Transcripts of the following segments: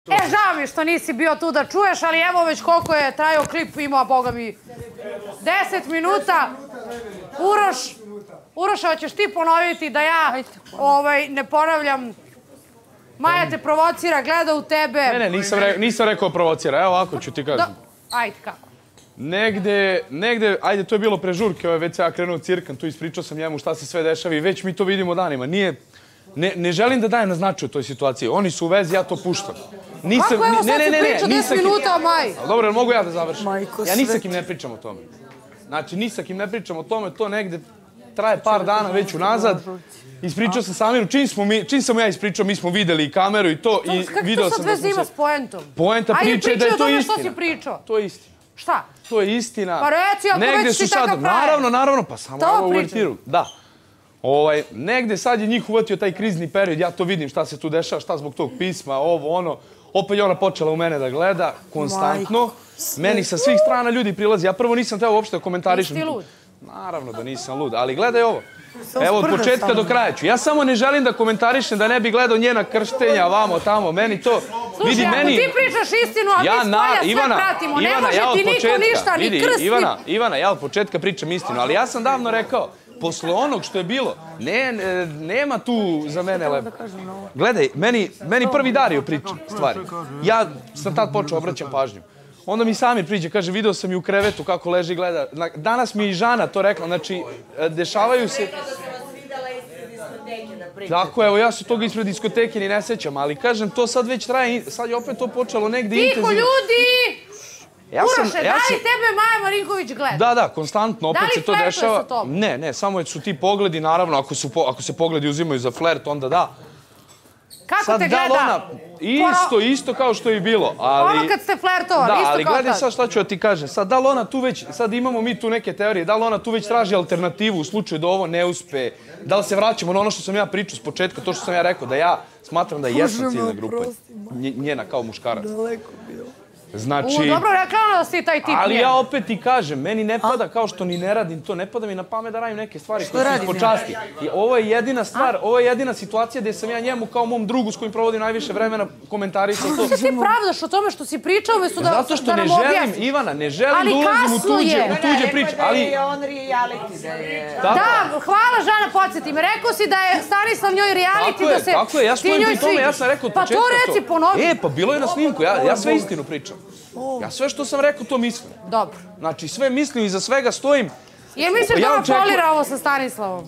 Žao mi što nisi bio tu da čuješ, ali evo već koliko je trajao klip, ima, boga mi, 10 minuta. Uroša, hoćeš ti ponoviti da ja ne ponavljam? Maja te provocira, gleda u tebe. Ne, nisam rekao provocira, evo ovako ću ti kažem. Ajde, kako? Negde, ajde, to je bilo pre žurke, već ja krenuo cirkan, tu ispričao sam njemu šta se sve dešava i već mi to vidimo danima. Ne želim da dajem na značaj u toj situaciji. Oni su u vezi, ja to puštam. Kako evo sad si pričao 10 minuta o Maji? Dobro, jel mogu ja da završim? Ja ni sa kim ne pričam o tome. Znači, ni sa kim ne pričam o tome, to negde traje par dana već unazad. Ispričao sam Samiru, čim sam ja ispričao, mi smo videli kameru i to. Kako to sad veze ima s poentom? Poenta priče je da je to Ajde, pričaj o tome istina. što si pričao. To je istina. Šta? To je istina. Pa reci, ako već si takav pravi. Naravno, pa samo ovo uvertiru. Da. Negde sad je njih uvatio taj krizni period, ja to vidim šta se tu dešava, šta zbog tog pisma, ovo, ono. Opet je ona počela u mene da gleda, konstantno. Meni sa svih strana ljudi prilazi. Ja prvo nisam teo uopšte da komentarišem. Nisi ti lud? Naravno da nisam lud, ali gledaj ovo. Evo, od početka do kraja ću. Ja samo ne želim da komentarišem, da ne bi gledao njena krštenja, vamo, tamo, meni to... Slušaj, ako ti pričaš istinu, a mi s polja sve pratimo, ne može ti niko ništa, ni krst, ni... Ivana, ja od početka pričam istinu, ali ja sam davno rekao, posle onog što je bilo, nema tu za mene lepo. Gledaj, meni prvi Dario priča stvari. Ja sam tad počeo obraćam pažnju. Onda mi Samir priđe, kaže, video sam ju u krevetu kako leži i gleda. Danas mi je i Žana to rekla, znači, dešavaju se... Tako, evo, ja se toga ispred diskoteke ni ne sećam, ali kažem, to sad već traje, sad je opet to počelo negde intenzivno. Tiho, ljudi! Uroše, da li tebe Maja Marinković gleda? Da, konstantno, opet se to dešava. Da li flertuje sa tobom? Ne, samo su ti pogledi, naravno, ako se pogledi uzimaju za flert, onda da. Kako te gleda? Isto kao što je i bilo. Ono kad ste flertovali, isto kao tad. Da, ali gledaj sad šta ću da ti kažem. Sad, da li ona tu već, sad imamo mi tu neke teorije, da li ona tu već traži alternativu u slučaju da ovo ne uspe, da li se vraćamo na ono što sam ja pričao s početka, to što sam ja rekao, da ja smatram da jesam ciljna grupa njena kao muškarac. Daleko bio. Znači... Dobro, rekla ona da si taj tip njen. Ali ja opet ti kažem, meni ne pada, kao što ni ne radim to, ne pada mi na pamet da radim neke stvari koje su po časti. Ovo je jedina stvar, ovo je jedina situacija gde sam ja njemu kao mom drugu s kojim provodim najviše vremena komentarisao to. Kako ti pravdaš o tome što si pričao umjesto da nam objasniš? Zato što ne želim, Ivana, ne želim da ulazim u tuđe priče. Ali je on reality da je... Da, hvala Žana, podsjeti me. Rekao si da je Stanislav njoj reality, da se... Tako je, ja stojim pri tome, ja sam rekao od početka to. Pa to reci, ponovi. Pa bilo je na snimku, ja sve istinu pričam. Ja sve što sam rekao, to mislim. Dobro. Znači, sve mislim i za svega stojim. Jer misliš da ona polira ovo sa Stanislavom?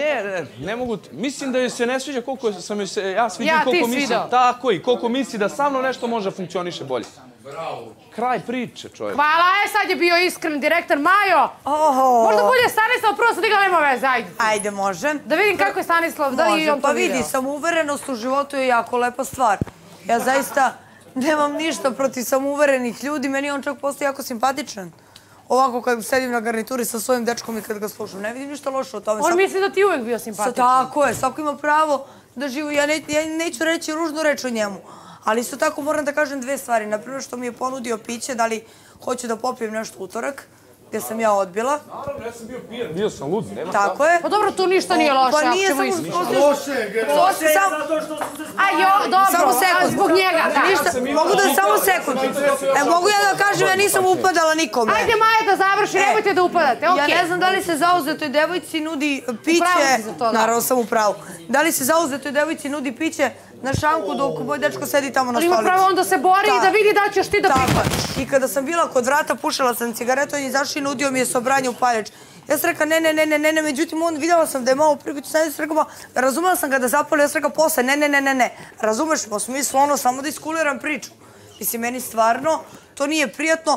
Ne mogu. Mislim da joj se ne sviđa koliko sam joj se... Ja sviđam koliko ti mislim. svidao. Tako i koliko misli da sa mnom nešto može funkcioniše bolje. Bravo. Kraj priče, čovjek. Hvala, sad je bio iskren direktor Majo. Možda bolje Stanislav, prvo sad nema veze, ajde. Ajde, može. Da vidim kako je Stanislav, da li i on to video. Pa vidi, samouverenost u životu je jako lepa stvar. Ja zaista nemam ništa protiv samouverenih ljudi, meni on čak postoji jako simpatičan. Ovako kad sedim na garnituri sa svojim dečkom i kad ga slušam, ne vidim ništa loše o tome. On misli da ti uvek bio simpatičan. Tako je, svako ima pravo da živi. Ja neću reći ružnu reč o njemu, ali isto tako moram da kažem dve stvari. Naprimjer što mi je ponudio piće, da li hoću da popijem nešto utorak, gdje sam ja odbila. Naravno, ja sam bio pijan. Bio sam lud, nema tako. Tako je. Pa dobro, tu ništa nije loše, ako ćemo iskriti. Loše, zato što su se... Dobro, samo sekund. Zbog njega, da. Mogu da samo sekund. Mogu ja da kažem, ja nisam upadala nikome. Ajde, Maja, da završi, nemojte da upadate, okej. Ja ne znam da li se zauzetoj devojci nudi piće... Upravo si za to, da. Naravno sam u pravu. Da li se zauzetoj devojci nudi piće na šanku dok moj dečko sedi tamo na stolici. Ali upravo onda se bori i da vidi da ćeš ti da prihvatiš. I kada sam bila kod vrata, pušala sam cigaretu, on je izašao i nudio mi je sobranje u paljač. Ja sam rekao ne, međutim on vidjela sam da je malo pripiti, sam rekao, razumela sam ga da zapali, ja sam rekao posle, ne. Razumeš, po smislu ono, samo da iskuliram priču. Mislim, meni stvarno to nije prijatno.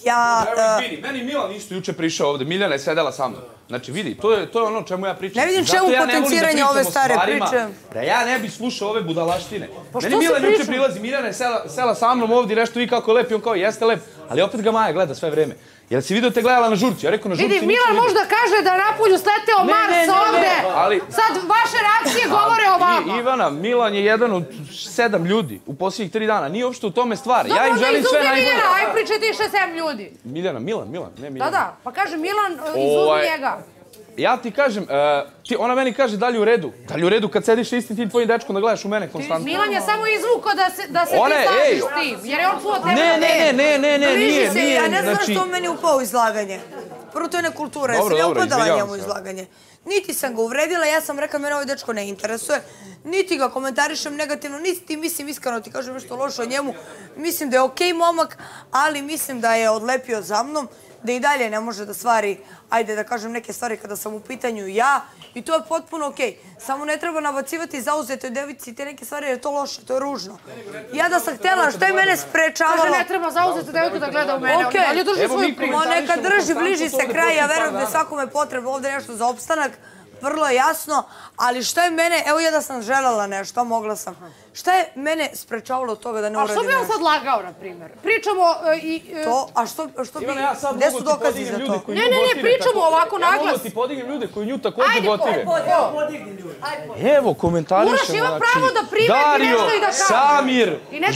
Meni Milan isto juče prišao ovde, Miljana je sedela sa mnom. Znači, vidi, to je ono o čemu ja pričam. Ne vidim čemu potenciranje ove stare priče. Da ja ne bih slušao ove budalaštine. Meni Milan juče prilazi, Miljana je sela sa mnom ovdje, nešto vi kako lep i on kao jeste lep, ali opet ga Maja gleda sve vreme. Jel si vidio te gledala na žurci? Ja rekao na žurci vidi, Milan možda kaže da napolju sleteo Mars ovde. Sad vaše reakcije govore o vama. Ivana, Milan je jedan od 7 ljudi u posljednjih 3 dana. Nije uopšte u tome stvar. Ja im želim sve najbolje. Dobro, Miljana, aj pričaj ti 6-7 ljudi. Milan, ne Milan. Da, pa kaže Milan, izuzmi njega. ja ti kažem, ona meni kaže da li je u redu. Da li je u redu kad sediš istim tim tvojim dečkom da gledaš u mene konstantno? Milan je samo izvukao da se ti slažiš tim, jer je on čuo tebe. Ne, Bliži se, nije. ja ne znam što on meni upao u izlaganje. Prvo, to je nekultura, ja sam ja upadala njemu u izlaganje. Niti sam ga uvredila, ja sam rekla, mene ovaj dečko ne interesuje, niti ga komentarišem negativno, niti ti mislim iskreno ti kažem nešto loše o njemu. Mislim da je okej momak, ali mislim da je odlepio za mnom, da i dalje ne može da stvari, ajde da kažem neke stvari kada sam u pitanju ja, i to je potpuno okej. Samo ne treba nabacivati zauzetoj devici te neke stvari jer je to loše, to je ružno. Ja da sam htjela, što je mene sprečavalo... Kaže, ne treba zauzetoj devojku da gleda u mene, ali drži svoju priču. Neka drži, bliži se kraj, ja verujem da je svakome potrebno ovdje nešto za opstanak, vrlo je jasno, ali šta je mene, evo ja da sam želela nešto, mogla sam, šta je mene sprečavalo od toga da ne uradim nešto? A što bi on sad lagao, na primjer? Pričamo i... To, a što bi, gdje su dokazi za to? Ne, pričamo ovako naglas. Ja mogu ti podignem ljude koji nju također gotive. Evo, komentarišemo. Uraš ima pravo da primeti nešto i da kaže. Samir,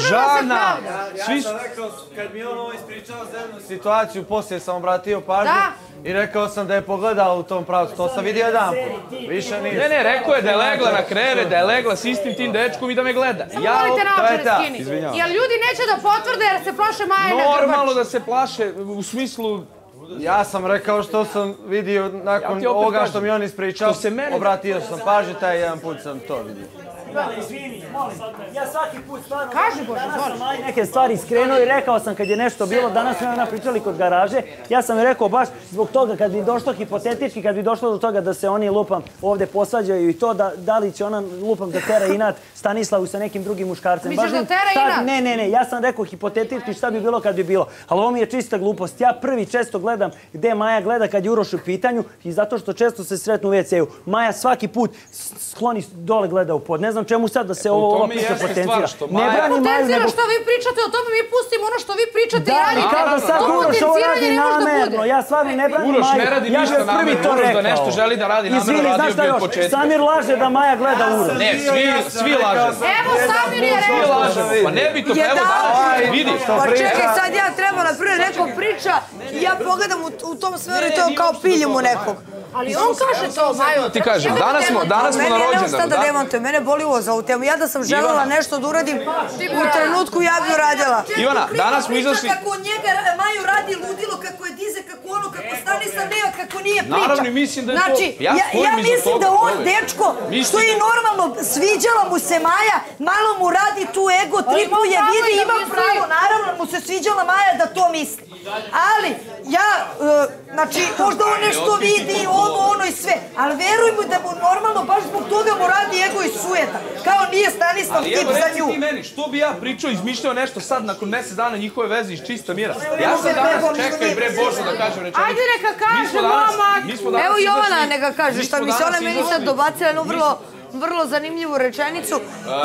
Žana, svi su... Ja sam rekao, kad mi on ovo ispričao zemlju situaciju, poslije sam obratio pažnju i rekao sam da je pogledala u tom pravcu. To sam vidio jedan put. Više nisam. Ne, rekao je da je legla na krevet, da je legla s istim tim dečkom i da me gleda. Samo volite naočare skini. Jer ljudi neće da potvrde jer se plaše Majine Grbač. Normalno da se plaše, u smislu... Ja sam rekao što sam vidio nakon ovoga što mi on ispričao, obratio sam pažnju, taj jedan put sam to vidio. Izvini, molim, ja svaki put stvarno... Kaži Bože, danas sam neke stvari skrenuo i rekao sam kad je nešto bilo, danas smo ona pričali kod garaže, ja sam rekao baš zbog toga kad bi došlo hipotetički, kad bi došlo do toga da se oni lupam ovdje posvađaju i to da li će ona lupam da tera inat Stanislavu sa nekim drugim muškarcem. Misliš da tera inat? Ne, ja sam rekao hipotetički šta bi bilo kad bi bilo, ali ovo mi je čista glupost. Ja prvi često gledam gde Maja gleda kad je Uroš u pitanju i zato što često se sretnu u WC-u. Maja svaki put skloni dole gleda u pod. Ne znam čemu sad da se ovo priča potencira. Ne brani Maju, nego... što vi pričate o tome, mi pustimo ono što vi pričate i radite. Da, kako sad Uroš ovo radi namerno. Ja stvarno ne branim Maju. Uroš ne radi ništa namerno. Uroš da nešto želi da radi namerno, radio bi od početka. Samir laže da Maja gleda Uroš. Ne, svi lažemo. Evo Samir je rekao. Pa ne bi to, evo da, vidiš. Pa čekaj, sad ja treba na prvi neko priča i ja pogledam u tom sferu i to kao piljem u nekog. Ali on kaže to, Majo. Ti kažem, danas smo na rođendanu. Mene ne da demantuje, mene boli ovo za ovu temu. Ja da sam željela nešto da uradim u trenutku, ja bi uradila. Ivana, danas smo izašli... Kako njega Maju radi ludilo, kako je dize, kako ono, kako Stanislav nema, kako nije priča. Naravno, mislim da je to... Znači, ja mislim da on, dečko, što je normalno, sviđala mu se Maja, malo mu radi tu ego, tripuje, vidi, ima pravo, naravno mu se sviđala Maja da to misli. Ali, ja, znači, možda on nešto vidi, ono i sve, ali veruj mu da mu normalno, baš zbog toga mu radi ego i sujeta, kao nije Stanislav tip za nju. Ali evo, reci ti meni, što bi ja pričao, izmišljao nešto sad nakon mjesec dana njihove veze iz čista mira? Ja sam danas, čekaj bre Bože da kažem rečenicu. Ajde neka kaže, mama. Evo Jovana neka kaže, šta mi se ona meni sad dobacila jednu vrlo zanimljivu rečenicu.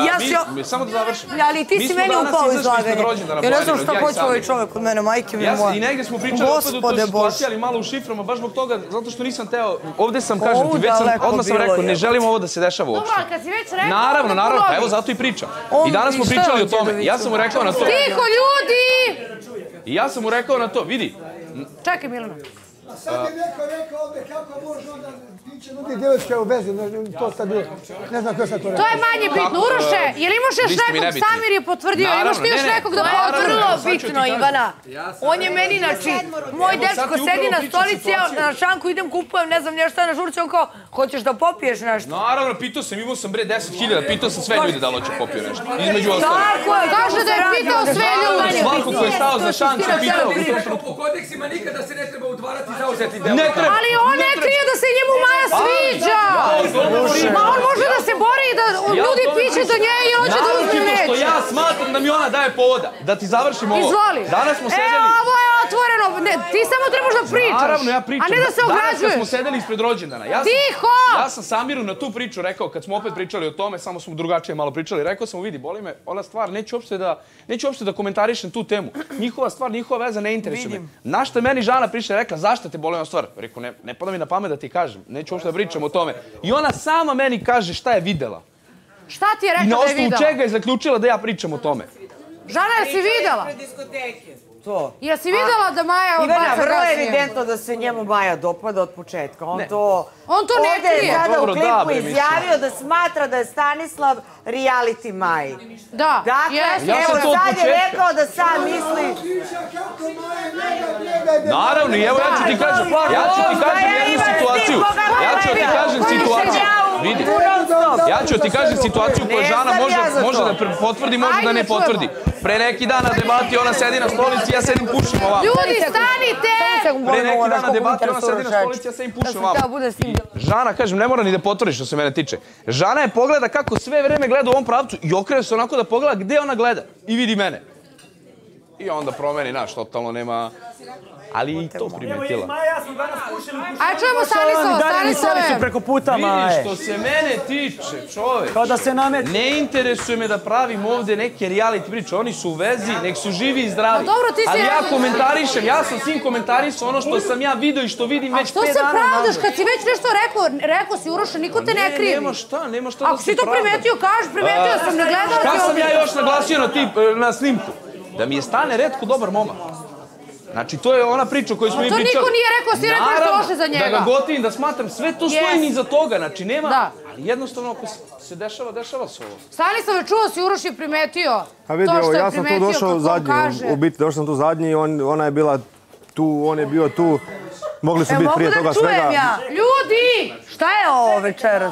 Samo da završim. Ali ti si meni upao izlaganje. Ja ne znam šta hoće ovaj čovjek od mene, majke mi moja. I negdje smo pričali opet u toj situaciji, ali malo u šiframa, baš zbog toga, zato što nisam teo, ovdje sam, kažem ti, odmah sam rekao, ne želim ovo da se dešava uopšte. Dobro, kad si već rekao... Naravno, pa evo zato i pričam. I danas smo pričali o tome, ja sam mu rekao na to. Tiho, ljudi! I ja sam mu rekao na to, vidi. Čekaj, Milana. A sad je neko rekao ovdje kako može onda tiče nudi djevojčke u vezi, to sad bilo, ne znam ko sad to rekao. To je manje bitno. Uroše, je li imaš još nekog, Samir je potvrdio, imaš ti još nekog da potvrdio? Vrlo bitno, Ivana. On je meni, znači, moj dečko sedi na stolici, na šanku idem kupujem, ne znam nešto na žurci, on kao, hoćeš da popiješ nešto? Naravno, pitao sam, imao sam bre 10.000, pitao sam sve ljude da li hoće popio nešto. Između ostalo. Kaže da je pitao sve ljude. Svako ko je stao za šanku pitao. Po kodeksima nikada se ne treba udvarati zauzeti deo. Ali on ne krije da se njemu Maja sviđa. Ma on može da se bori i da ljudi piće do nje i on će da uzme neće. Što ja smatram da mi ona daje povoda. Da ti završim ovo. Izvoli. Danas smo sedeli... Evo, ovo je otvoreno. Ti samo trebaš da pričaš. Naravno, ja pričam. A ne da se ograđuješ. Danas kad smo sedeli ispred rođendana. Tiho! Ja sam Samiru na tu priču rekao, kad smo opet pričali o tome, samo smo drugačije malo pričali, rekao sam mu, vidi, boli me, ona stvar, neću uopšte da komentarišem tu temu. Njihova stvar, njihova veza ne interesuje me. Na što je meni Žana prišla i rekla, zašto te boli ona stvar? Rekao, ne pada mi na pamet da ti kažem, neću uopšte da pričam o tome. I ona sama meni kaže šta je videla. Šta ti je rekla da je videla? I na osnovu čega je zaključila da ja pričam o tome. Žana, jel si videla? To. Jesi videla da Maja Ivana, odbaca vrlo je kasnije? evidentno da se njemu Maja dopada od početka. On to ne ovdje je krije. sada u Dobro, da, klipu bre, izjavio da smatra da je Stanislav reality Maji. Da, Dakle, jeste. Ja sam evo to od sad je početka. rekao da sam misli... Naravno, i evo ja ću ti kažem jednu situaciju. Ja ću ti kažem situaciju. Vidi, ja ću ti kažem situaciju koju Žana može da potvrdi, može da ne potvrdi. Pre neki dan na debati ona sedi na stolici, ja sedim pušim ovako. Ljudi, stanite! Pre neki dan na debati ona sedi na stolici, ja sedim pušim ovako. Žana, kažem, ne mora ni da potvrdi što se mene tiče. Žana je pogleda kako sve vreme gleda u ovom pravcu i okrene se onako da pogleda gde ona gleda i vidi mene. I onda promeni, naš, totalno nema... Ali i to primetila. Maja, ja sam danas pušili. Ajde čujemo Stanislava, su preko puta, Maje. Vidi, što se mene tiče, čoveč. Kao da se nametne. Ne interesuje me da pravim ovde neke reality priče. Oni su u vezi, nek su živi i zdravi. dobro, ti si Ali ja reality komentarišem, ja sam svim komentarisao ono što sam ja video i što vidim već 5 dana. Što se pravdaš kad si već nešto rekao si Uroša, niko te ne krivi. Nema šta da se pravda. Ako si to primetio, kaži, primetio sam, ne gledala ti Šta sam ovdje. ja još naglasio na snimku? Da mi je Stane retko dobar momak. Znači, to je ona priča koju smo mi pričali. To niko nije rekao, si rekao što loše za njega. Da ga gotivim, da smatram, sve to stoji iza toga, znači nema... Da. Ali jednostavno, ako se dešava se ovo. Stanislav je čuo si Uroš je primetio. A vidi, evo, ja sam tu došao zadnji, u biti došao sam tu zadnji, ona je bila tu, on je bio tu, mogli su biti prije toga svega. Mogu da čujem ja? Ljudi! Šta je ovo večeras?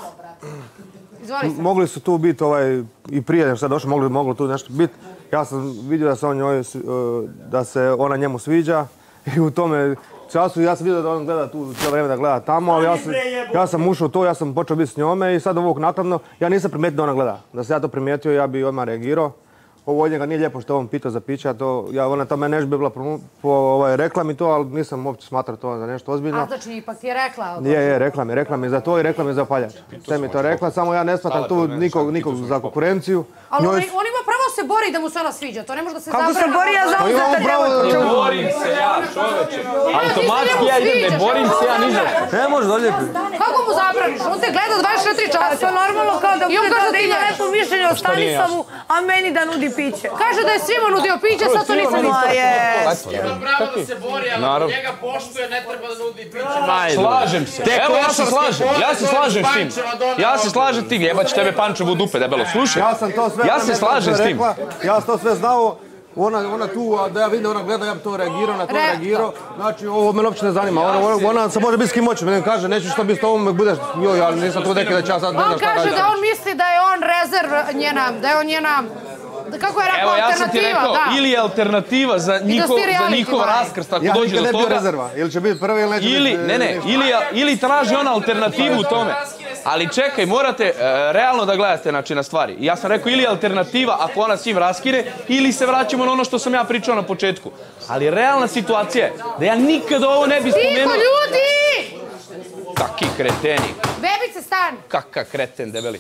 Izvoli se. Mogli su tu biti i prije nego što je došao, moglo tu nešto biti. Ja sam vidio da se on njoj, da se ona njemu sviđa i u tome času ja sam vidio da on gleda tu cijelo vrijeme da gleda tamo, ali ja sam ušao u to, ja sam počeo biti s njome i sad ovog nakladno, ja nisam primijetio da ona gleda. Da se ja to primijetio, ja bi odmah reagirao. Ovo od njega nije lijepo što je on pitao za pića, ona to meni nešto bi bila po reklami to, ali nisam uopće smatrao to za nešto ozbiljno. A znači, ipak ti je rekla? Je, rekla mi za to i rekla mi za paljač. Sve mi to rekla, samo ja ne smatram tu nikog za konkurenciju. Ali on ima pravo se bori da mu se ona sviđa, to ne može da se zabrani. Kako se bori, ja zauzeta djevojka? Ne borim se ja, čoveče. Automatski ja idem, ne borim se ja niže. Ne može doljepi. Kako mu zabraniš? On te gleda 24 časa. To normalno kao da bude da ima lepo mišljenje o Stanislavu, a meni da nudi piće. Kaže da je svima nudio piće, sad to nisam Ma isto. Ima pravo da se bori, ali ako njega poštuje, ne treba da nudi piće. Slažem se. Evo, ja se slažem. Ja se slažem s tim. Ja se slažem s tim. Jebać tebe Pančevo u dupe, debelo. Slušaj. Ja se slažem s tim. Ja sam to sve znao. Ona tu, da ja vidim, ona gleda, ja bi to reagirao, na to reagirao. Znači, ovo me uopće ne zanima. Ona se može biti s kim hoće. Meni kaže, neću što biti s tobom, budeš joj, ali nisam tu neki da će ja sad ne znam On šta radim. kaže da on misli da je on rezerv njena, da je on njena... Kako je rekao, alternativa? Evo, ja sam ti rekao, ili je alternativa za njihov raskrst ako dođe do toga. Ja nikad ne bio rezerva. Ili će biti prvi ili neće biti... Ili traži ona alternativu u tome. Ali čekaj, morate realno da gledate na stvari. Ja sam rekao ili alternativa ako ona s njim raskine, ili se vraćamo na ono što sam ja pričao na početku. Ali realna situacija je da ja nikada ovo ne bi spomenuo... Tiho, ljudi! Kaki kreteni. Bebice, stani. Kaka kreten, debeli.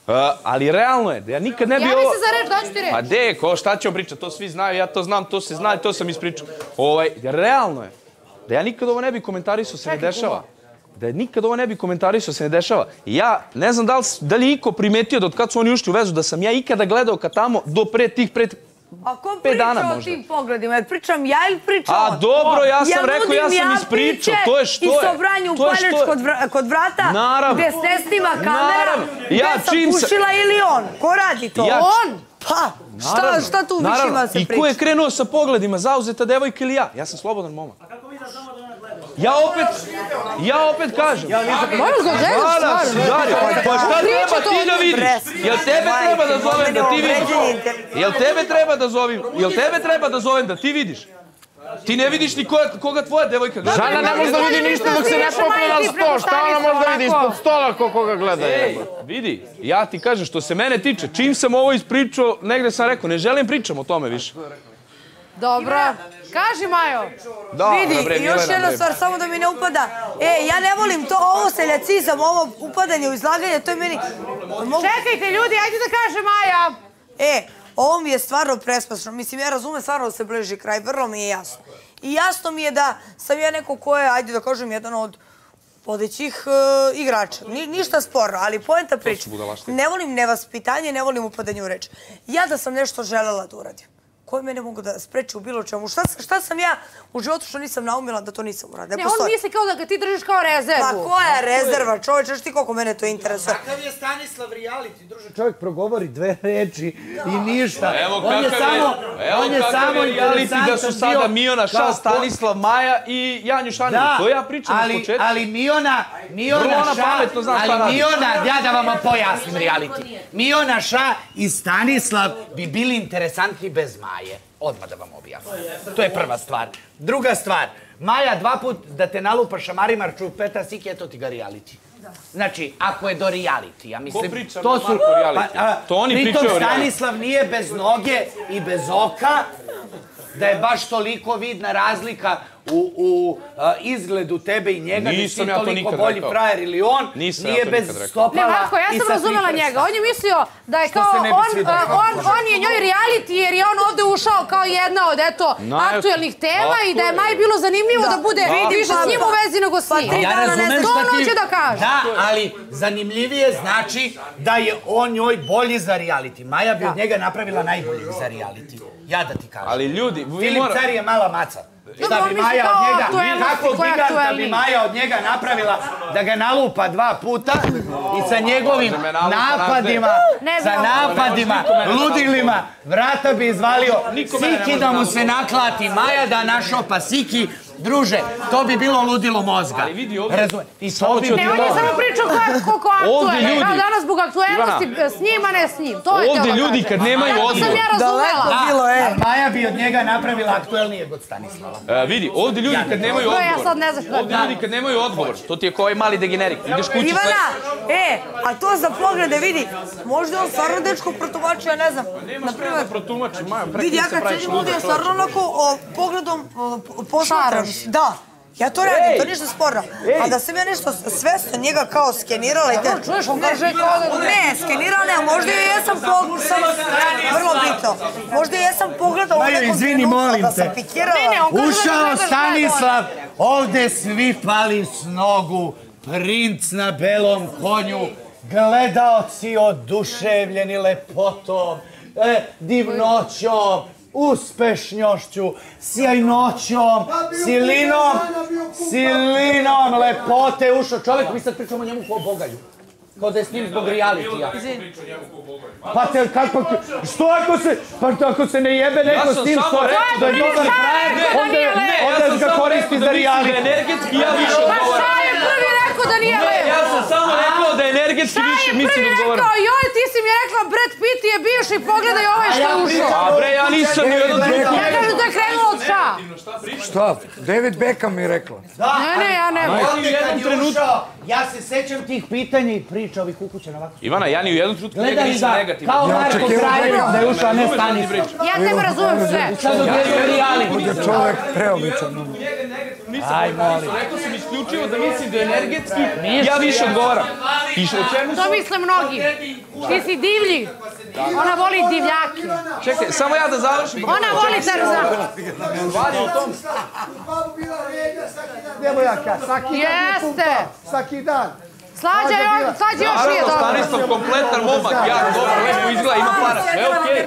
Ali realno je da ja nikad ne bi ovo... Javi se za reč, daću ti reč. Pa deko, šta ćemo pričati, to svi znaju, ja to znam, to se zna i to sam ispričao. Realno je da ja nikad ovo ne bi komentarisao, se ne dešava. Da nikad ovo ne bi komentarisao, se ne dešava. Ja ne znam da li je iko primetio da od kad su oni ušli u vezu, da sam ja ikada gledao ka tamo do pre 5 A ko priča o tim pogledima? Jer pričam ja ili priča on? A dobro, ja sam rekao, ja sam ispričao, to je što je. I sobranju u paljač kod vrata, gdje se snima kamera, gdje sam pušila ili on? Ko radi to? On! Pa, šta tu više ima se priča? I ko je krenuo sa pogledima, zauzeta devojka ili ja? Ja sam slobodan momak. Ja opet kažem. Moram ga gledaš stvarno. Pa šta treba ti da vidiš? Jel tebe treba da zovem da ti vidiš? Jel tebe treba da zovem da ti vidiš? Ti ne vidiš ni koga tvoja devojka gleda. Žana ne može da vidi ništa dok se ne popne na sto. Šta ona može da vidi ispod stola koga gleda? Vidi, ja ti kažem što se mene tiče, čim sam ovo ispričao, negde sam rekao, ne želim pričam o tome više. Dobro. Kaži, Majo. Vidi, još jedna stvar, samo da mi ne upada. Ja ne volim to, ovo seljacizam, ovo upadanje u izlaganje, to je meni... Čekajte, ljudi, ajde da kaže Maja. Ovo mi je stvarno prespasno. Mislim, ja razumem stvarno da se bliži kraj, vrlo mi je jasno. I jasno mi je da sam ja neko ko je, ajde da kažem, jedan od vodećih igrača. Ništa sporno, ali poenta priča. Ne volim nevaspitanje, ne volim upadanje u reč. Ja da sam nešto želela da uradim. koji mene mogu da spreči u bilo čemu? Šta sam ja u životu što nisam naumila da to nisam uradila? Ne, on misli kao da ga ti držiš kao rezervu. Pa koja rezerva, čovječe, znaš ti koliko mene to interesuje? Kakav je Stanislav reality, druže? Čovjek progovori 2 reči i ništa. Evo kakav je reality da su sada Miona Ša, Stanislav Maja i Janju Šaninu. To ja pričam od početka. Ali Miona Ša, ja da vam pojasnim reality. Miona Ša i Stanislav bi bili interesantni bez Maje. Odmah da vam objasnim. To je prva stvar. Druga stvar, Maja 2 put da te nalupa šamarima čupeta sike, to ti ga reality. Znači, ako je do reality, ja mislim... Ko priča na Marko reality? To oni pričaju o reality. Pritom Stanislav nije bez noge i bez oka, da je baš toliko vidna razlika u izgledu tebe i njega, da si toliko bolji frajer ili on, nije bez stopala. Ne, Marko, ja sam razumela njega. On je mislio da je kao on je njoj reality jer je on ovde ušao kao jedna od aktuelnih tema i da je Maji bilo zanimljivo da bude više s njim u vezi nego s njim. Ja razumem što on hoće da kaže. Da, ali zanimljivije znači da je on njoj bolji za reality. Maja bi od njega napravila najbolji za reality. Ja da ti kažem. Ali ljudi, Filip Car je mala maca. Šta bi Maja od njega, kakvog giganta bi Maja od njega napravila da ga nalupa 2 puta i sa njegovim napadima, ludilima, vrata bi izvalio, Siki da mu se naklati, Maja da našopa Siki, druže, to bi bilo ludilo mozga. Ali vidi ovdje... Ne, on je samo pričao koliko aktuelno. Kao danas zbog aktuelnosti s njim, a ne s njim. Ovdje ljudi kad nemaju odgovor... Sam ja razumela. Maja bi od njega napravila aktuelnijeg od Stanislava. Vidi, ovdje ljudi kad nemaju odgovor... Ovdje ljudi kad nemaju odgovor, to ti je kao ovaj mali degenerik. Ideš kući sve... Ivana, a to za poglede, vidi, možda on stvarno dečko protumačio, ja ne znam. Nema šta da protumači, Maja, vidi, ja kad sedim ovdje, ja stvarno onako pogledom posmatram. Da, ja to radim, to ništa sporno. A da sam ja nešto svesno njega kao skenirala i te... Čuješ, on kaže kao da... Ne, skenirala ne, možda ja jesam pogledala, vrlo bitno. Možda ja jesam pogledala u nekom trenutku da sam pikirala. Ušao Stanislav, ovde svi pali s nogu, princ na belom konju, gledaoci oduševljeni lepotom, divnoćom, uspešnjošću, sjajnoćom, silinom lepote ušao čovjek. Mi sad pričamo o njemu kao bogalju. Kao da je s njim zbog realitija. Pa te kako... Što ako se ne jebe neko s tim što da je dobar frajer, onda ga koristi za reality. Energetski ja više odgovaram. Pa šta je prvi rekao da nije levo? Ja sam samo rekao da energetski više mislim da odgovaram. Šta je prvi rekao? Joj, ti si mi rekla Brad Pitt je bivši, pogledaj ovaj što je ušao. A bre, ja nisam ni jedan drugi. Ja kažem da je krenulo od Ša. Šta? David Beckham mi je rekla. Ne, ja ne. Ja se sećam tih pitanja i priča ovih ukućena ovako. Ivana, ja ni u jednom trenutku njega nisam negativno. Kao Marko Kraljević da je ušao, ne Stanislav. Ja tebe razumem sve. Sad odgledaju reality. Bude čovjek preobičan. Aj, molim. Rekao sam isključivo da mislim da energetski ja više odgovaram. To misle mnogi. Ti si divlji. Ona voli divljake. Čekaj, samo ja da završim. Ona voli Tarzan. Vadi u tom. Devojaka, svaki dan pumpa. Svaki dan. Slađa još nije dobro. Stanislav kompletan momak, ja dobro, lepo izgleda, ima para, sve okej.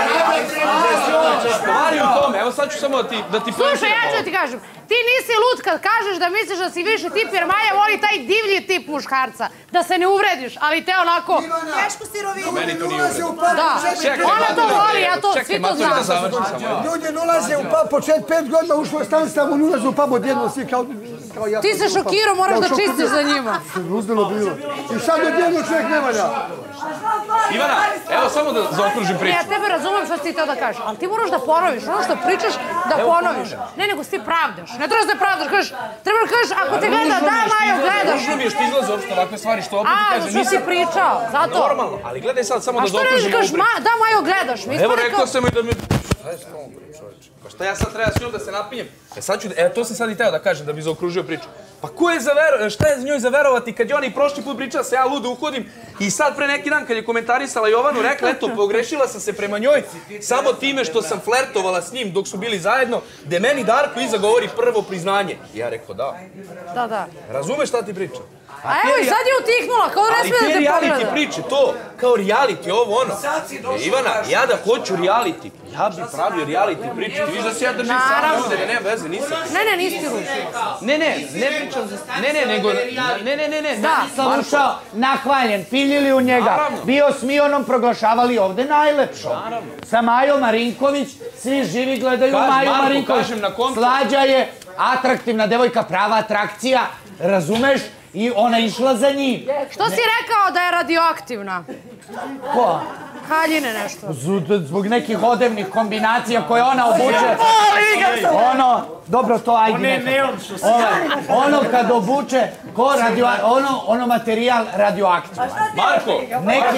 Stvari u tome, evo sad ću samo da ti... Slušaj, ja ću da ti kažem, ti nisi lud kad kažeš da misliš da si viši tip, jer Maja voli taj divlji tip muškarca. Da se ne uvrediš, ali te onako... Tešku sirovinu. Meni to nije uvredno. Da, ona to voli, ja to, svi to znam. Ljudi ne ulaze u pub, po 5 godina ušlo je Stanislav, on ulaze u pub odjedno svi kao ja. Ti se šokirao, moraš da čistiš za njima. Uzdelo bilo. I sad odjedno čovjek ne valja. Ivana, evo samo da zaokružim priču. Ja tebe razumem što si ti teo da kažeš, ali ti moraš da ponoviš, ono što pričaš da ponoviš. Ne, nego si pravdaš. Ne trebaš da pravdaš, treba da kažeš, ako te gleda, da Majo, gledaš. Ružno mi je što izlaze uopšte ovakve stvari, što opet ti kažem, što si pričao, zato. Normalno, ali gledaj sad samo da zaokružim ovu priču. A što ne kažeš, da Majo, gledaš? Evo rekao sam i da mi... Pa šta ja sad treba s njom da se napinjem? To sam sad i teo da kažem da bi zaokružio priču. Pa šta je njoj zaverovati kad je ona i prošli put pričala da se ja ludo uhodim i sad pre neki dan kad je komentarisala Jovanu rekla eto pogrešila sam se prema njoj samo time što sam flertovala s njim dok su bili zajedno gde meni Darko iza govori prvo priznanje. Ja rekao da. Da. Razumeš šta ti pričam? A evo i sad je utihnula, kao da ne smije da te pogleda. Ali te reality priče, to kao reality, ovo ono. Ivana, ja da hoću reality, Ja bi pravio reality priču. Ti viš da se ja držim sam ovde, da nema veze, nisam. Ne, nisi ti ružio. Ne pričam za... Ne, nego... Ne. Da, sam ušao, nahvaljen, piljili u njega. Bio s Mijonom, proglašavali ovde najlepšom. Sa Majom Marinković, svi živi gledaju Maju Marinković. Slađa je atraktivna devojka, prava atrakcija, razumeš? I ona išla za njim. Što si rekao da je radioaktivna? Ko? Haljine nešto. Zbog nekih odevnih kombinacija koje ona obuče. Ono, dobro to ajde nekako. Ono kad obuče, ono materijal radioaktivno. Marko! Neki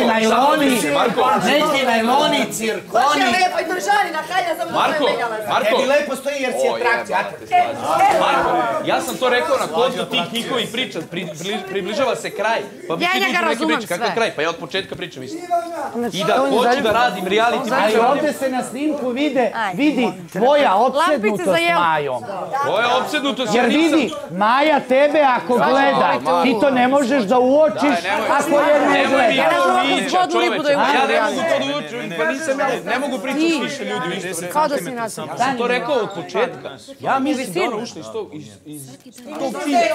najloni, cirkoni. Marko! Tebi lepo stoji jer si atrakcija. Marko, ja sam to rekao na kontu tih njihovih priča. Približava se kraj. Pa bi ti ljudi neki priča. Kakav kraj? Pa ja od početka pričam isto. I da hoću da radim reality priča. Ali ovdje se na snimku vidi tvoja opsednutost Majom. Tvoja opsednutost jer vidi, Maja tebe ako gleda, ti to ne možeš da uočiš ako je ne gleda. Ja ne mogu to da uočim, pa nisam ja, ne mogu pričati s više ljudi. Kao da si nas. Ja sam to rekao od početka. Ja mislim da ona ušla iz tog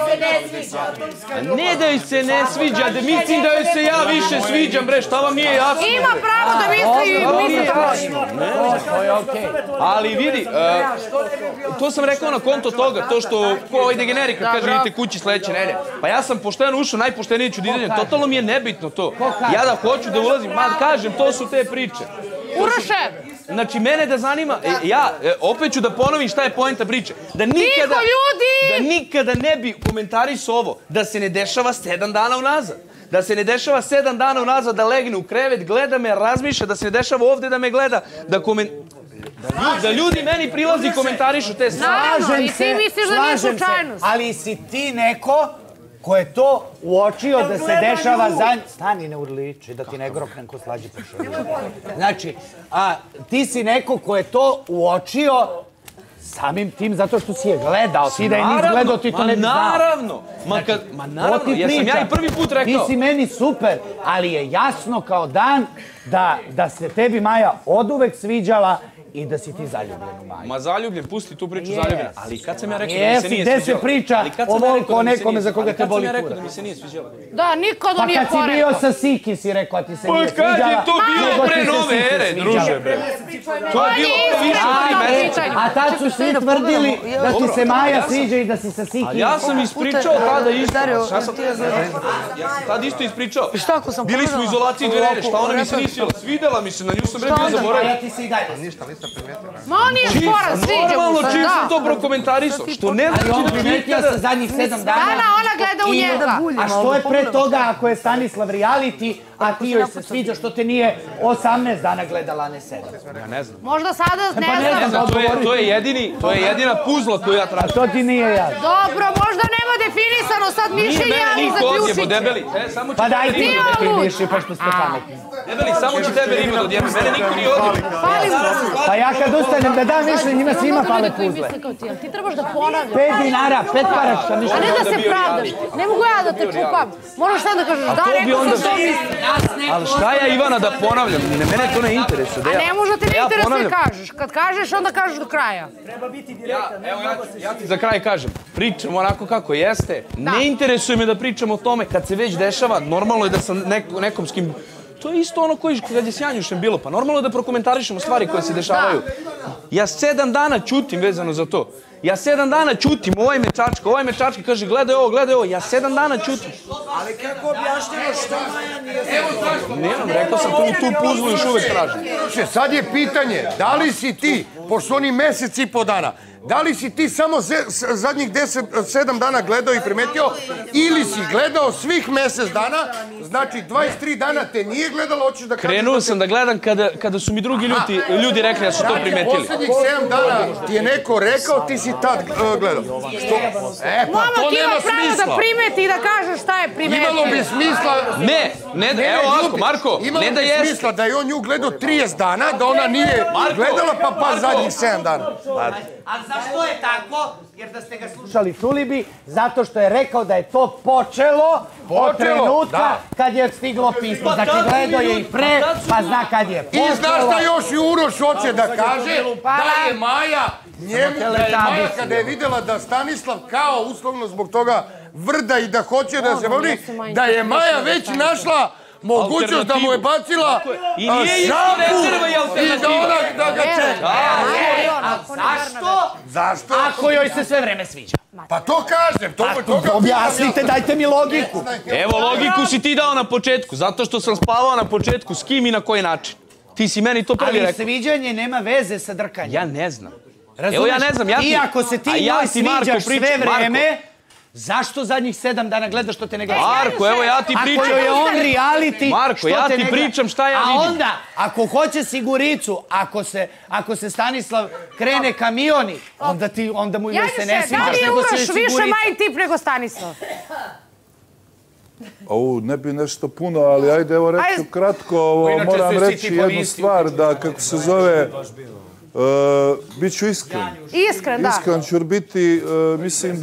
filma. Ne da joj se ne sviđa, da mislim da joj se ja više sviđam, bre, šta vam nije jasno? Ima pravo da misli to je okej. Ali vidi, to sam rekao na konto toga, to što ko ovaj degenerik kad kaže idite kući sledeće nedelje. Pa ja sam pošteno ušao, najpoštenije ću da idem, totalno mi je nebitno to. Ja da hoću da ulazim, kažem, to su te priče. Uroše! Znači, mene da zanima, opet ću da ponovim šta je poenta priče. Da nikada ne bi komentarisao ovo, da se ne dešava 7 dana unazad. Da se ne dešava 7 dana unazad, da legne u krevet, gleda me, razmišlja, da se ne dešava ovde da me gleda, da ljudi meni prilazi i komentarišu te stvari. Naravno, i ti misliš da nije slučajnost. Ali si ti neko ko je to uočio da se dešava za... Stani, ne urliči, da ti ne gropnem ko Slađi Pršović. Znači, ti si neko ko je to uočio samim tim zato što si je gledao. Ti da je nis gledao, ti to ne bi znao. Naravno! Ma naravno, jesam ja i prvi put rekao. Ti si meni super, ali je jasno kao dan da se tebi Maja oduvek sviđala i da si ti zaljubljen u Maju. Ma zaljubljen, pusti tu priču zaljubljen. Ali kad sam ja rekao da mi se nije sviđala? Gde se priča o volku o nekome za koga te boli kura? Kad sam ja rekao da mi se nije sviđala? Da, nikada nije porekao. Pa kad si bio sa Siki si rekao, a ti se nije sviđala. Pa kad je to bilo pre nove ere, druže, bre? To je bilo pre više od 3 meseca. A tad su svi tvrdili da ti se Maja sviđa i da si sa Siki. Ja sam ispričao tada isto. Ja sam tada isto ispričao. Bili smo u izolaciji 2 nedelje, šta ona mi se nije svidjela? Svidjela mi se, na nju sam bre bio zaboravio. Ja ti se i dalje. Ništa, nisam primetio. Ma on nije sporan, sviđa mu se, da. Normalno, čim sam to prokomentarisao, što ne znači da primetio sa zadnjih 7 dana. Dana, ona gleda u njega. A što je pre toga ako je Stanislav reality, a ti joj se sviđa što te nije 18 dana gledala, a ne 7? Ja ne znam. Možda sada ne znam. To je jedina puzla koju ja tražim. A to ti nije jasno. Dobro, možda nema definisano sad mišljenje, ali zaključit. Debeli, pa daj ti da definiši, pošto ste pametni. Debeli, samo ću tebe riba da odjebim, mene niko nije odjebim. Pa ja kad ustanem da dam mišljenje, njima svima pale puzle. Ti trebaš da ponavljaš. 5 dinara, 5 paračka mišljenja. A ne da se pravdaš. Ne mogu ja da te čupam. Moraš sad da kažeš, da, rekao sam to misli. Ali šta ja, Ivana, da ponavljam? Mene to ne interesuje. A ne može te ne interesuje kažeš. Kad kažeš, onda kažeš do kraja. Treba biti direktan. Evo, ja ti za kraj kažem. Pričam onako kako jeste. Ne interesuje me da pričam o tome kad se već dešava. Normalno je da sam nekom s kim... To je isto ono koji kad je s Janjušem bilo. Pa normalno je da prokomentarišemo stvari koje se dešavaju. Ja 7 dana ćutim vezano za to. Ja 7 dana ćutim, ovaj me čačka, kaže gledaj ovo, ja 7 dana ćutim. Ali kako objašnjeno što Maja nije sviđala? Nemam, rekao sam tu puzlu još uvek tražim. Sad je pitanje, da li si ti, pošto oni mesec i po dana, da li si ti samo zadnjih 7 dana gledao i primetio ili si gledao svih mesec dana, znači 23 dana te nije gledalo, hoćeš da kažeš... Krenuo sam da gledam kada su mi drugi ljudi rekli da su to primetili. Poslednjih 7 dana ti je neko rekao, ti si tad gledao. Mama, ti ima pravo da primeti i da kažeš šta je primetio. Imalo bi smisla... Ne, evo ovako, Marko, ne da jeste. Imalo bi smisla da je on nju gledao 30 dana, da ona nije gledala pa zadnjih 7 dana. A zašto je tako? Jer da ste ga slušali, čuli bi, zato što je rekao da je to počelo od trenutka kad je stiglo pismo. Znači, gledao je i pre, pa zna kad je počelo. I znaš šta još i Uroš hoće da kaže? Da je Maja njemu, kada je vidjela da Stanislav kao uslovno zbog toga vrda i da hoće da se voli, da je Maja već našla mogućnost da mu je bacila šapu i da ona da ga čeka. A zašto? Zašto? Ako joj se sve vreme sviđa. Pa to kažem. Objasnite, dajte mi logiku. Evo, logiku si ti dao na početku, zato što sam spavao na početku, s kim i na koji način. Ti si meni to prvi rekao. Ali sviđanje nema veze sa drkanjem. Ja ne znam. Evo ja ne znam. I ako se ti njoj sviđaš sve vreme, zašto zadnjih 7 dana gledaš što te ne gleda? Marko, evo ja ti pričam. Ako joj je on reality, Marko, ja ti pričam šta ja vidim. A onda, ako hoće siguricu, ako se Stanislav krene kamioni, onda mu joj se ne sviđaš, nego se joj sigurica. Da li je Uroš više Majin tip nego Stanislav? Ovo ne bi nešto puno, ali ajde, evo reću kratko, moram reći jednu stvar, da kako se zove, bit ću iskren. Iskren, da. Iskren ću biti, mislim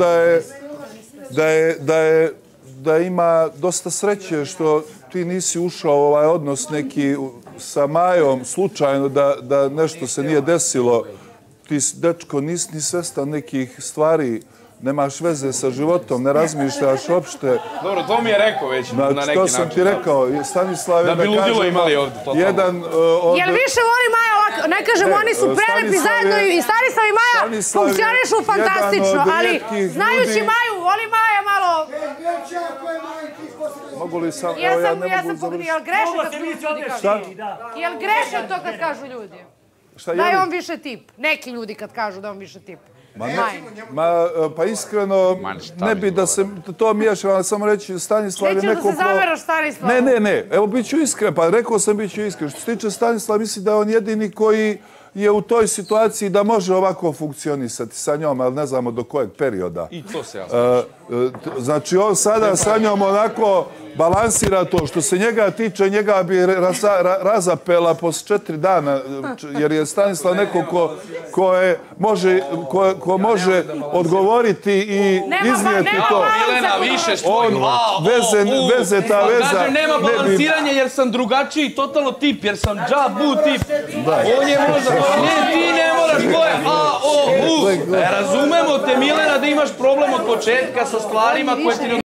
da ima dosta sreće što ti nisi ušao u ovaj odnos neki sa Majom slučajno, da nešto se nije desilo. Ti, dečko, nisi ni svestan nekih stvari, nemaš veze sa životom, ne razmišljaš uopšte. Dobro, to mi je rekao već na neki način. To sam ti rekao, Stanislav je da bi ludilo imali ovdje, totalno. Jel više voli Maja ovako, ne kažem, oni su prelepi zajedno i Stanislav i Maja funkcionišu fantastično, ali znajući Maju, voli Maja malo... Mogu li sam, ja ne mogu završiti. Jel greše kad ljudi kažu? Jel greše to kad kažu ljudi? Da je on više tip. Neki ljudi kad kažu da je on više tip. Pa iskreno, ne bi da se to miješam, ali samo reći Stanislav je neko... Neću da se zameraš Stanislav. Ne, evo bit ću iskren, pa rekao sam bit ću iskren. Što se tiče Stanislava, mislim da je on jedini koji je u toj situaciji da može ovako funkcionisati sa njom, ali ne znamo do kojeg perioda. I to se jasno. Znači, on sada sa njom onako balansira to. Što se njega tiče, njega bi razapela posle 4 dana, jer je Stanislav neko ko može odgovoriti i iznijeti to. Milena, više on, veze, ta veza... Kažem, nema balansiranja jer sam drugačiji totalno tip, jer sam džabu tip. On je možda... Ne, ti ne moraš, to je A, O, U. Razumemo te, Milena, da imaš problem od početka sa stvarima koje ti ne...